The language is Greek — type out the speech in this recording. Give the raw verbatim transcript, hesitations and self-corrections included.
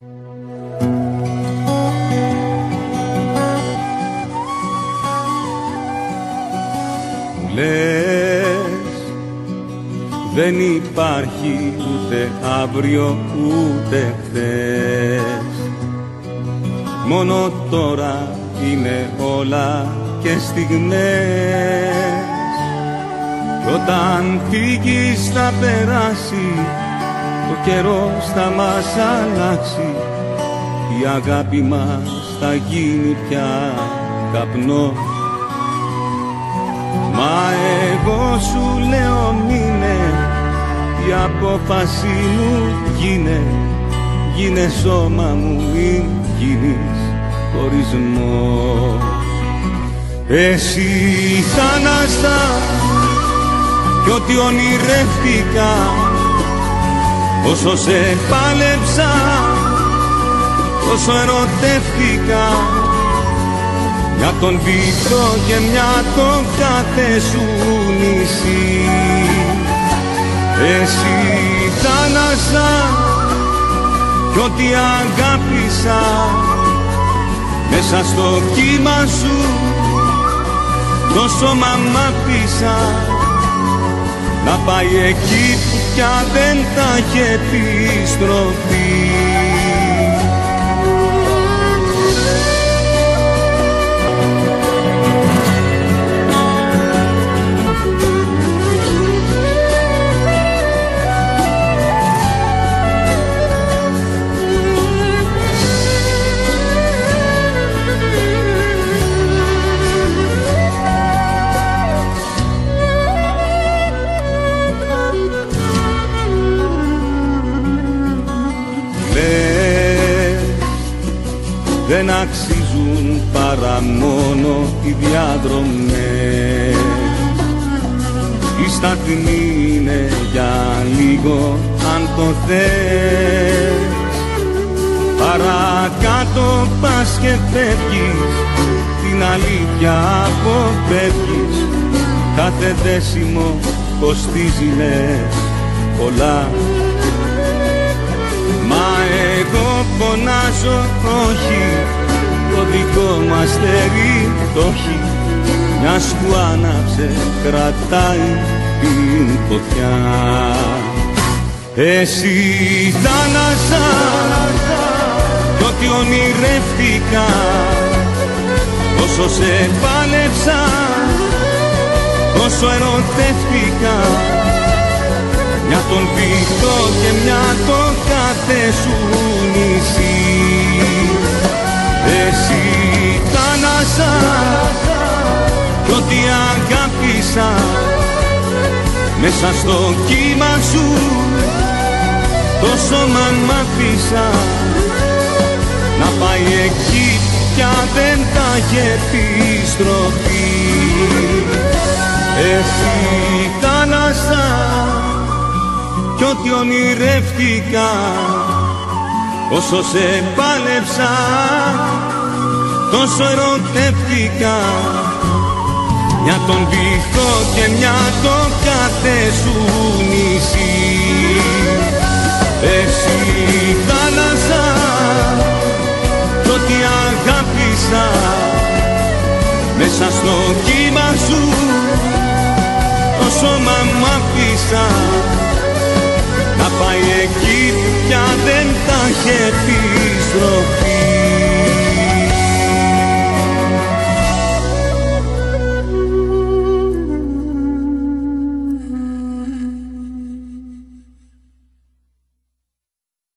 Λες δεν υπάρχει ούτε αύριο ούτε χθες, μόνο τώρα είναι όλα και στιγμές. Κι όταν φύγεις θα περάσει, το καιρός θα μας αλλάξει, η αγάπη μας θα γίνει πια καπνό. Μα εγώ σου λέω μείνε, η απόφαση μου γίνε, γίνε σώμα μου, μην γίνεις χωρισμό. Εσύ θάνασα κι ό,τι ονειρεύτηκα, όσο σε πάλεψα, όσο ερωτεύτηκα, μια τον βυθό και μια τον κάθε σου νησί. Εσύ θάνασα κι ό,τι αγάπησα, μέσα στο κύμα σου το σώμα μ' άφησα να πάει εκεί που πια δεν θα έχει επιστροφή. Δεν αξίζουν παρά μόνο οι διαδρομές, η σταθμή είναι για λίγο αν το θες. Παρακάτω πας και φεύγεις, την αλήθεια αποφεύγεις, κάθε δέσιμο κοστίζει λες πολλά. Μα εγώ φωνάζω όχι, το δικό μας αστέρι το έχει, μιας που άναψε κρατάει την φωτιά. Εσύ θάνασα κι ό,τι ονειρεύτηκα, όσο σε πάλεψα, όσο ερωτεύτηκα, μια τον βυθό και μια το κάθε σου νησί. Εσύ θάνασα κι ό,τι αγάπησα, μέσα στο κύμα σου το σώμα μ' άφησα να πάει εκεί πια δεν θα έχει επιστροφή. Εσύ θάνασα κι ό,τι ονειρεύτηκα, όσο σε πάλεψα, τόσο ερωτεύτηκα, μια τον βυθό και μια το κάθε σου νησί. Εσύ θάλασσα κι ό,τι αγάπησα, μέσα στο κύμα σου το σώμα μ' άφησα να πάει εκεί που πια δεν θα έχει επιστροφή.